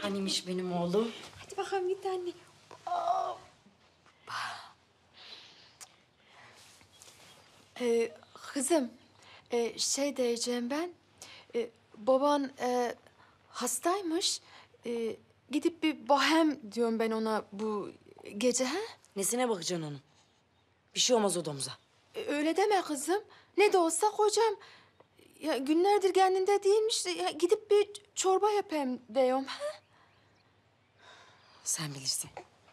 Hanimiş benim oğlum. Hadi bakalım git anne. Kızım, şey diyeceğim ben. Baban hastaymış. Gidip bir bohem diyorum ben ona bu gece, ha? Nesine bakacaksın onun? Bir şey olmaz odamıza. Öyle deme kızım. Ne de olsa kocam. Ya günlerdir kendinde değilmiş. Ya gidip bir çorba yapayım diyorum, ha? Sen bilirsin.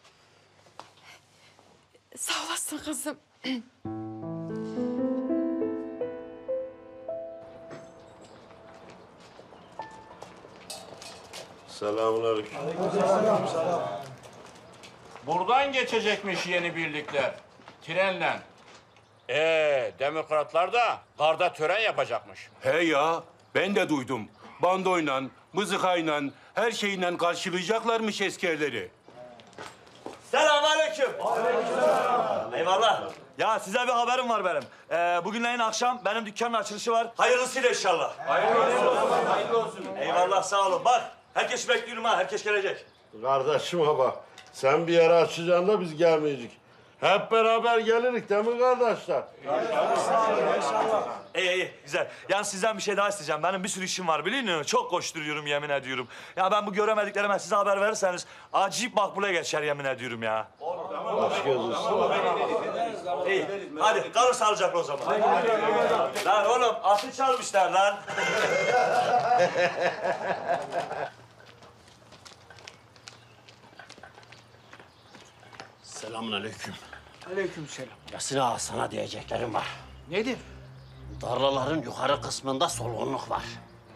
Sağ olasın kızım. Selamünaleyküm. Buradan geçecekmiş yeni birlikler. Trenle. Demokratlar da garda tören yapacakmış. He ya, ben de duydum. Bandoyla, mızıkayla, her şeyle karşılayacaklarmış askerleri. Selamünaleyküm. Eyvallah. Ya size bir haberim var benim. Bugünleyin akşam benim dükkanın açılışı var. Hayırlısıyla inşallah. Hayırlı olsun. Eyvallah, sağ olun. Bak, herkes bekliyorum ha, herkes gelecek. Kardeşim baba, sen bir yere açacaksın da biz gelmeyecek. Hep beraber gelirik değil mi kardeşler? İyi, güzel. Yani sizden bir şey daha isteyeceğim. Benim bir sürü işim var biliyor musun? Çok koşturuyorum yemin ediyorum. Ya ben bu göremediklerime size haber verirseniz acayip makbule geçer yemin ediyorum ya. Hoş geldiniz. İyi, hadi kalın sağlıcakla o zaman. Lan oğlum, atı çalmışlar lan. Selamünaleyküm. Aleykümselam. Yasin ağa, sana diyeceklerim var. Nedir? Tarlaların yukarı kısmında solgunluk var.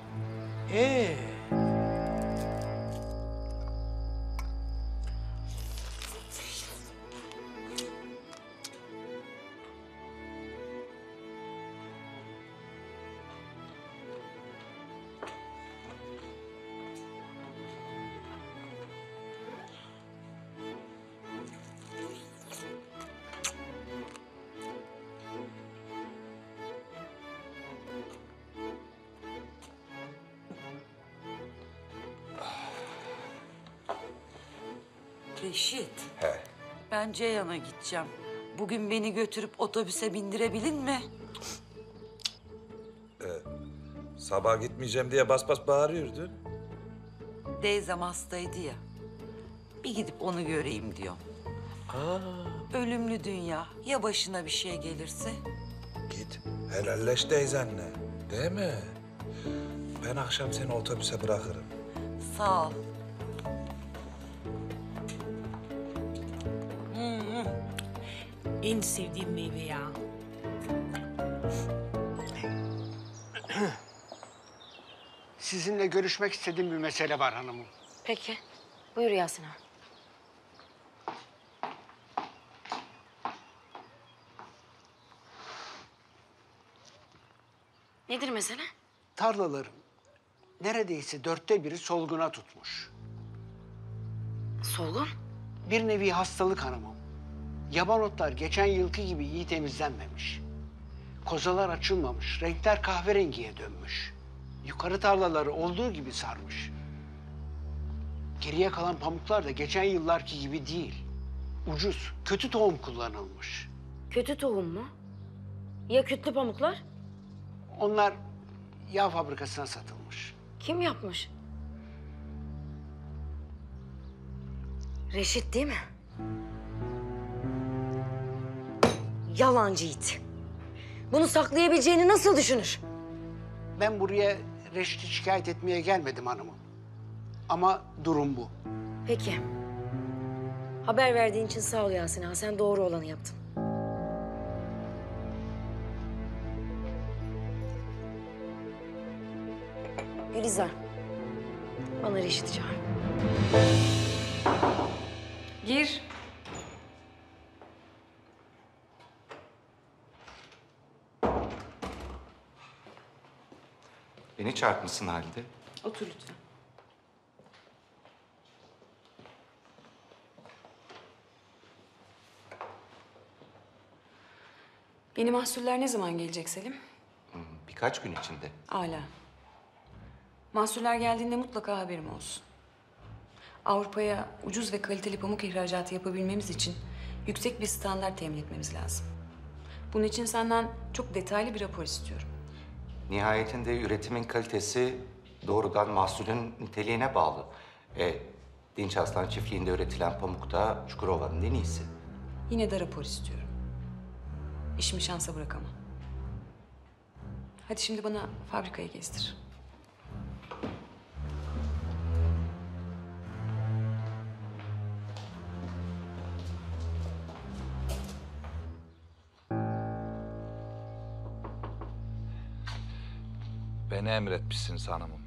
Reşit. He. Ben Ceyhan'a gideceğim. Bugün beni götürüp otobüse bindirebilin mi? Sabah gitmeyeceğim diye bas bas bağırıyordun. Teyzem hastaydı ya. Bir gidip onu göreyim diyorum. Ölümlü dünya. Ya başına bir şey gelirse? Git helalleş teyzenle. Değil mi? Ben akşam seni otobüse bırakırım. Sağ ol. En sevdiğim meyve ya. Sizinle görüşmek istediğim bir mesele var hanımım. Peki. Buyur Yasin ağa. Nedir mesele? Tarlaların neredeyse 1/4'ü solguna tutmuş. Solgun? Bir nevi hastalık hanımım. Yaban otlar geçen yılki gibi iyi temizlenmemiş. Kozalar açılmamış, renkler kahverengiye dönmüş. Yukarı tarlaları olduğu gibi sarmış. Geriye kalan pamuklar da geçen yıllarki gibi değil. Ucuz, kötü tohum kullanılmış. Kötü tohum mu? Ya kütlü pamuklar? Onlar yağ fabrikasına satılmış. Kim yapmış? Reşit değil mi? Yalancı it. Bunu saklayabileceğini nasıl düşünür? Ben buraya Reşit'i şikayet etmeye gelmedim hanımım. Ama durum bu. Peki. Haber verdiğin için sağ ol Yasin ağa. Sen doğru olanı yaptın. Gülizar. Bana Reşit'i çağır. Gir. Beni çarpmışsın halde. Otur lütfen. Yeni mahsuller ne zaman gelecek Selim? Birkaç gün içinde. Âlâ. Mahsuller geldiğinde mutlaka haberim olsun. Avrupa'ya ucuz ve kaliteli pamuk ihracatı yapabilmemiz için yüksek bir standart temin etmemiz lazım. Bunun için senden çok detaylı bir rapor istiyorum. Nihayetinde üretimin kalitesi doğrudan mahsulün niteliğine bağlı. Dinç Aslan çiftliğinde üretilen pamuk da Çukurova'nın en iyisi. Yine de rapor istiyorum. İşimi şansa bırakamam. Hadi şimdi bana fabrikayı gezdir. Beni emretmişsiniz hanımım.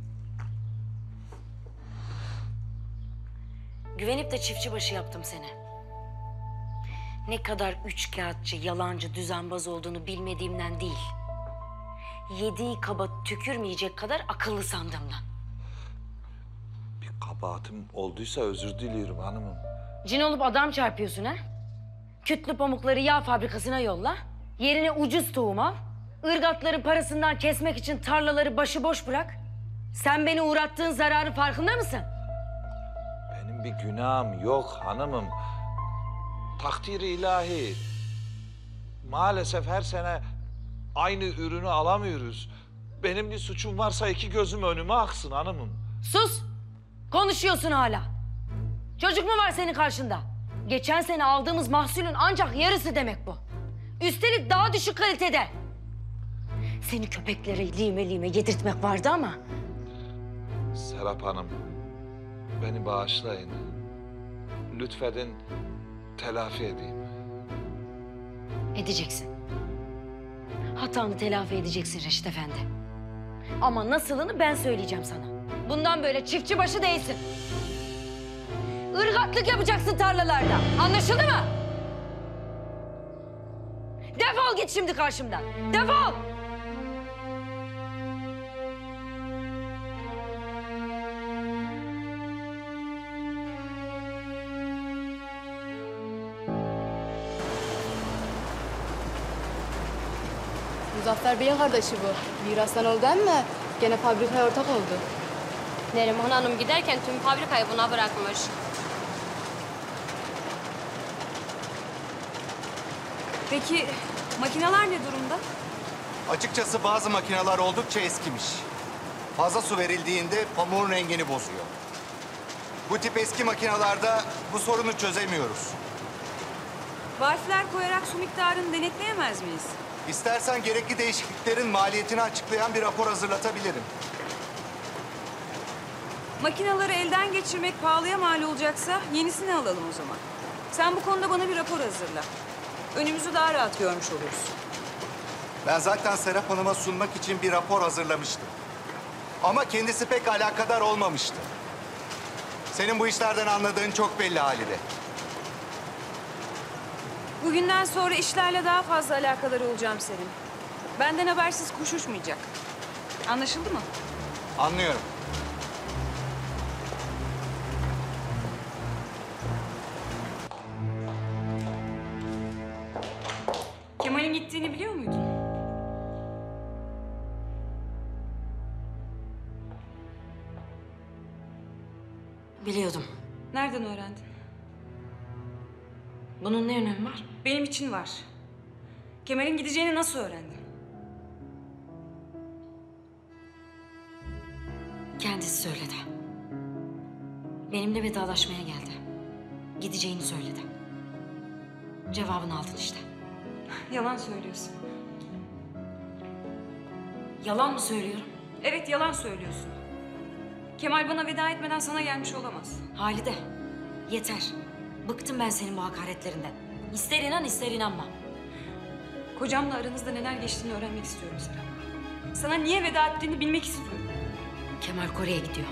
Güvenip de çiftçi başı yaptım seni. Ne kadar üçkağıtçı, yalancı, düzenbaz olduğunu bilmediğimden değil. Yediği kaba tükürmeyecek kadar akıllı sandığımdan. Bir kabahatim olduysa özür diliyorum hanımım. Cin olup adam çarpıyorsun ha? Kütlü pamukları yağ fabrikasına yolla. Yerine ucuz tohum al. Irgatların parasından kesmek için tarlaları başıboş bırak. Sen beni uğrattığın zararın farkında mısın? Benim bir günahım yok hanımım. Takdiri ilahi. Maalesef her sene aynı ürünü alamıyoruz. Benim bir suçum varsa iki gözüm önüme aksın hanımım. Sus! Konuşuyorsun hala. Çocuk mu var senin karşında? Geçen sene aldığımız mahsulün ancak yarısı demek bu. Üstelik daha düşük kalitede. Seni köpeklere lime lime yedirtmek vardı ama... Serap Hanım, beni bağışlayın. Lütfedin, telafi edeyim. Edeceksin. Hatanı telafi edeceksin Reşit Efendi. Ama nasılını ben söyleyeceğim sana. Bundan böyle çiftçi başı değilsin. Irgatlık yapacaksın tarlalarda. Anlaşıldı mı? Defol git şimdi karşımdan. Defol! Muzaffer Bey'in kardeşi bu. Mirastan oldu ama gene fabrikaya ortak oldu. Neriman Hanım giderken tüm fabrikayı buna bırakmış. Peki makineler ne durumda? Açıkçası bazı makineler oldukça eskimiş. Fazla su verildiğinde pamuğun rengini bozuyor. Bu tip eski makinelerde bu sorunu çözemiyoruz. Valfler koyarak su miktarını denetleyemez miyiz? İstersen gerekli değişikliklerin maliyetini açıklayan bir rapor hazırlatabilirim. Makineleri elden geçirmek pahalıya mal olacaksa yenisini alalım o zaman. Sen bu konuda bana bir rapor hazırla. Önümüzü daha rahat görmüş oluruz. Ben zaten Serap Hanım'a sunmak için bir rapor hazırlamıştım. Ama kendisi pek alakadar olmamıştı. Senin bu işlerden anladığın çok belli Halide. Bugünden sonra işlerle daha fazla alakadar olacağım senin. Benden habersiz kuş uçmayacak. Anlaşıldı mı? Anlıyorum. Kemal'in gittiğini biliyor muydun? Biliyordum. Nereden öğrendin? Bunun ne önemi var? Benim için var. Kemal'in gideceğini nasıl öğrendin? Kendisi söyledi. Benimle vedalaşmaya geldi. Gideceğini söyledi. Cevabını aldın işte. Yalan söylüyorsun. Yalan mı söylüyorum? Evet, yalan söylüyorsun. Kemal bana veda etmeden sana gelmiş olamaz. Halide, yeter. Bıktım ben senin bu hakaretlerinden. İster inan, ister inanma. Kocamla aranızda neler geçtiğini öğrenmek istiyorum Serap. Sana niye veda ettiğini bilmek istiyorum. Kemal Kore'ye gidiyor.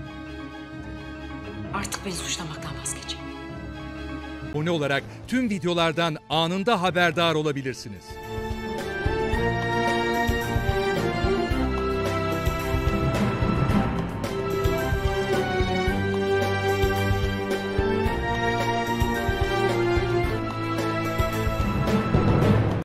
Artık beni suçlamaktan vazgeç. Abone olarak tüm videolardan anında haberdar olabilirsiniz.